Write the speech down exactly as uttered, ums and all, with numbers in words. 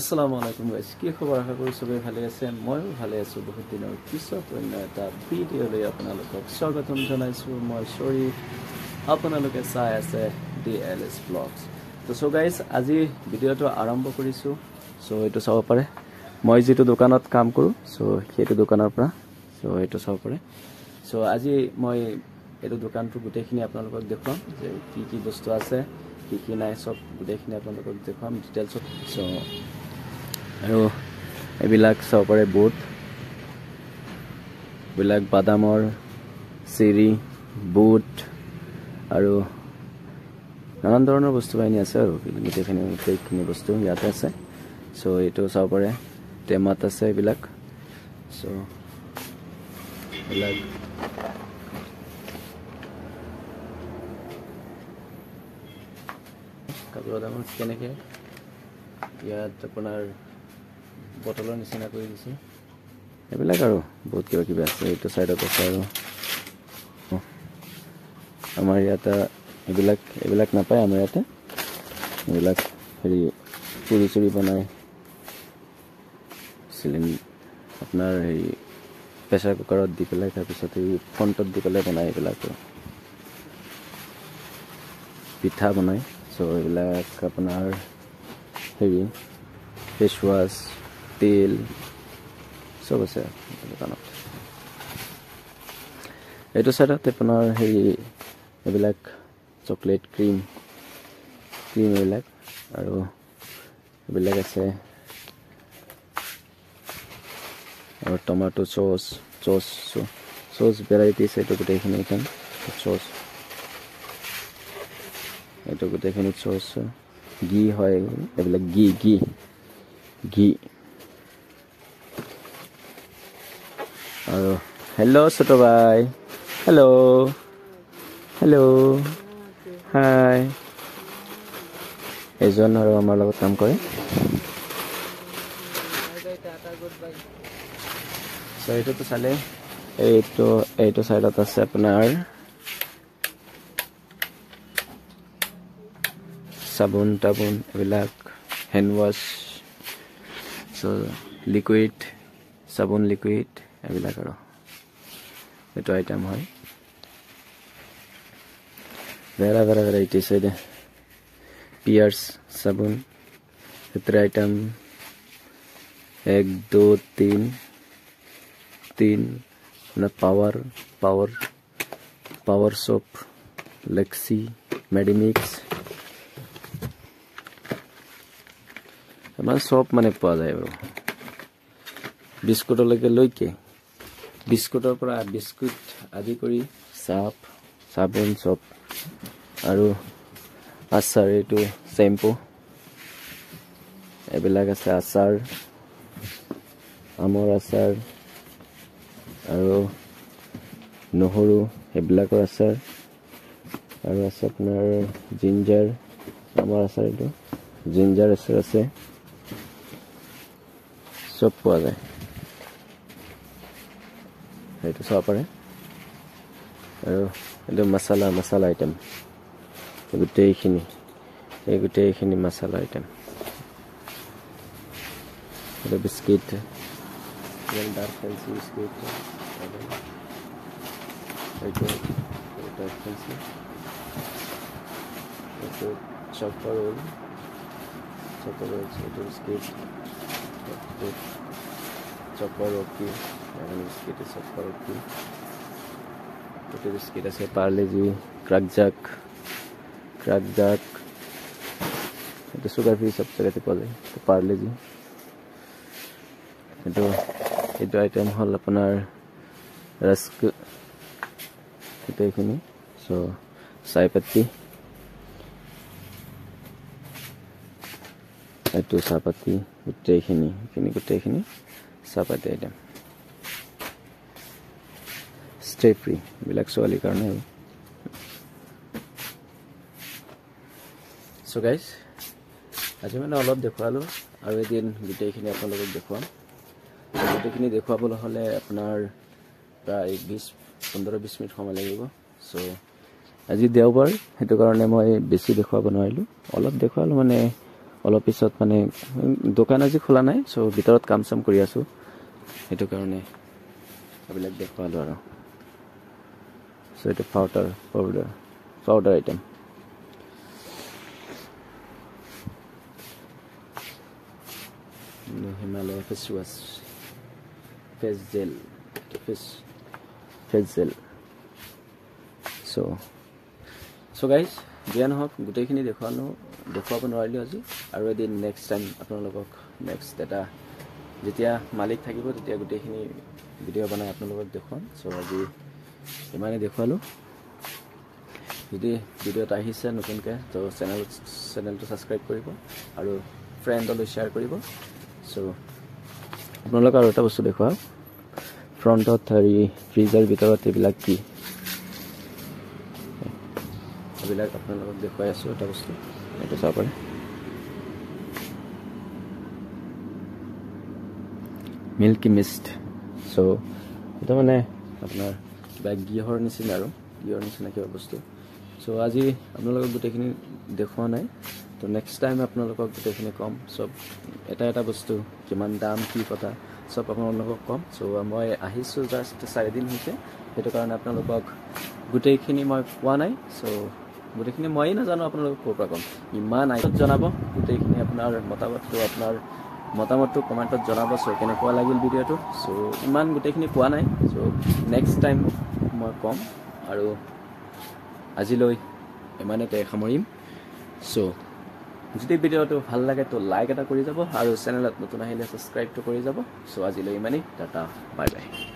আসসালামু আলাইকুম গাইস, কি খবৰ? আশা কৰো সবে ভালে আছে। ময়ো ভালে আছো। বহুত দিনৰ পিছত অন্য এটা ভিডিঅ'লৈ আপোনালোকক স্বাগতম জনাইছো। মই সৰি আপোনালোকে চাই আছে ডি এল এছ ভ্লগছ। তো সো গাইস, আজি ভিডিঅ'টো আৰম্ভ কৰিছো। সো এইটো চাব পাৰে, মই যেটো দোকানত কাম কৰো, সো সেইটো দোকানৰ পৰা সো এইটো চাব পাৰে। সো আজি মই এইটো দোকানটো গোটেইখিনি আপোনালোকক দেখুৱাম যে কি কি বস্তু আছে, কি কি নাই, সব গোটেইখিনি আপোনালোকক দেখুৱাম ডিটেইলছত। সো আৰু এইবিলাক চাব পাৰে, বুট বিলাক বাদামৰ চেৰি, বুট আৰু নানান ধৰণৰ বস্তু বাহিনী আছে আৰু গোটেইখিনি গোটেইখিনি বস্তু ইয়াতে আছে। সো এইটো চাব পাৰে, টেমাত আছে এইবিলাক। সো এইবিলাক কাপোৰৰ দাম কেনেকৈ, ইয়াত আপোনাৰ বটলৰ নিচিনা কৰি দিছে এইবিলাক আৰু বহুত কিবা কিবি আছে। এইটো চাইডত আছে আৰু আমাৰ ইয়াতে এইবিলাক এইবিলাক নাপায়। আমাৰ ইয়াতে এইবিলাক হেৰি পুৰি চুৰি বনাই চিলিণ্ডাৰ আপোনাৰ হেৰি প্ৰেছাৰ কুকাৰত দি পেলাই তাৰপিছত এই ফ্ৰণ্টত দি পেলাই বনাই এইবিলাক পিঠা বনায়। চ' এইবিলাক আপোনাৰ হেৰি ফেচ ৱাছ, তেল চব আছে দোকানত। এইটো চাইডত আপোনাৰ হেৰি এইবিলাক চকলেট, ক্ৰীম ক্ৰীম এইবিলাক আৰু এইবিলাক আছে আৰু tomato sauce sauce sauce varieties. এইটো গোটেইখিনি এখান চচ, এইটো গোটেইখিনি চচ ঘি হয় এইবিলাক, ঘি ঘি ঘি আৰু হেল্ল' ছোট ভাই, হেল্ল' হেল্ল' হাই। এজন আৰু আমাৰ লগত কাম কৰে। চ' এইটোতো চালে, এইটো এইটো চাইডত আছে আপোনাৰ চাবোন তাবোন এইবিলাক, হেণ্ড ৱাছ, চ' লিকুইড চাবোন, লিকুইড এইবিলাক আৰু এইটো আইটেম হয়। ভেৰা ভেৰা ভেৰাইটিছ হয় দে। পিয়াৰ্চ চাবোন ভিতরে আইটেম এক দো তিন তিন পাওয়ার পাওয়ার পাওয়ার সোপ, লেক্সি, মেডিমিক্স মানে সব মানে পোৱা যায় বাৰু। বিস্কুটলৈকে লৈকে, বিস্কুটৰ পৰা বিস্কুট আদি কৰি চাপ চাবোন চব আৰু আচাৰ, এইটো চেম্পু এইবিলাক আছে, আচাৰ আমৰ আচাৰ আৰু নহৰু এইবিলাকৰ আচাৰ আৰু আছে আপোনাৰ জিঞ্জাৰ আমৰ আচাৰ, এইটো জিঞ্জাৰ আচাৰ আছে, চব পোৱা যায়। সেইটো চাব পাৰে। আৰু এইটো মছলা মছলা আইটেম, গোটেইখিনি এই গোটেইখিনি মছলা আইটেম। এইটো বিস্কিট, ডাৰ্ক ফেন্সি বিস্কিট, এইটো ডাৰ্ক ফেন্সি, এইটো চকৰ ৰোল চকৰ ৰোল এইটো biscuit, choco rocky biscuit, choco ৰকি এইটো বিস্কিট আছে, পাৰ্লেজি, ক্ৰাকজাক ক্ৰাকজাক এইটো চুগাৰ ফ্ৰী, চব জেগাতে পোৱা যায়। পাৰ্লেজি এইটো এইটো আইটেম হ'ল আপোনাৰ ৰাস্ক, গোটেইখিনি। চ' চাই পাতি, এইটো চাহপাতি, গোটেইখিনি এইখিনি গোটেইখিনি চাহপাতি আইটেম। ষ্টে ফ্ৰী এইবিলাক ছোৱালীৰ কাৰণে আৰু। চ' গাইজ, আজি মানে অলপ দেখুৱালোঁ আৰু এদিন গোটেইখিনি আপোনালোকক দেখুৱাম। গোটেইখিনি দেখুৱাবলৈ হ'লে আপোনাৰ প্ৰায় বিছ পোন্ধৰ বিছ মিনিট সময় লাগিব। চ' আজি দেওবাৰ, সেইটো কাৰণে মই বেছি দেখুৱাব নোৱাৰিলোঁ, অলপ দেখুৱালোঁ মানে অলপ পিছত মানে দোকান আজি খোলা নাই সো ভিতৰত কাম চাম কৰি আছো সেইটো কাৰণে এইবিলাক দেখুৱালো আৰু সো এটা powder powder powder item Himalaya face wash face gel face face gel so so guys জ্ঞান হক গুটেখিনি দেখুৱানো দেখুৱাব নোৱাৰিলো আজি আৰু এদিন নেক্সট টাইম আপোনালোকক নেক্সট এটা যেতিয়া মালিক থাকিব তেতিয়া গুটেখিনি ভিডিও বনাই আপোনালোকক দেখুৱাম সো আজি ইমানে দেখুৱালো যদি ভিডিওটা আহিছে নতুনকৈ তো চেনেল চেনেলটো সাবস্ক্ৰাইব কৰিব আৰু ফ্ৰেণ্ডলৈ শ্বেয়াৰ কৰিব সো আপোনালোক আৰু এটা বস্তু দেখুৱা ফ্ৰণ্টত হেৰি ফ্ৰিজৰ ভিতৰত এইবিলাক কি এইবিলাক আপোনালোকক দেখুৱাই আছো এটা বস্তু এটা চাব পাৰে মিল্কি মিষ্ট সো এটা মানে আপোনাৰ কিবা গিহৰ নিচিনা আৰু গিহৰ নিচিনা কিবা বস্তু সো আজি আপোনালোকক গোটেইখিনি দেখুৱা নাই তো নেক্সট টাইম আপোনালোকক গোটেইখিনি কম সব এটা এটা বস্তু কিমান দাম কি কথা সব আপোনালোকক কম সো মই আহিছো জাস্ট চাৰি দিন হৈছে সেইটো কাৰণে আপোনালোকক গোটেইখিনি মই কোৱা নাই সো গোটেইখিনি মই নাজানো আপোনালোকক ক'ৰ পৰা কম ইমান আইটত জনাব গোটেইখিনি আপোনাৰ মতামতটো আপোনাৰ মতামতটো কমেন্টত জনাব সো কেনেকুৱা লাগিল ভিডিওটো সো ইমান গোটেইখিনি কোৱা নাই সো নেক্সট টাইম মই কম আৰু আজিলৈ ইমানতে সামৰিম সো যদি ভিডিওটো ভাল লাগে তো লাইক এটা কৰি যাব আৰু চেনেলত নতুন আহিলে সাবস্ক্ৰাইবটো কৰি যাব সো আজিলৈ ইমানেই টাটা বাই বাই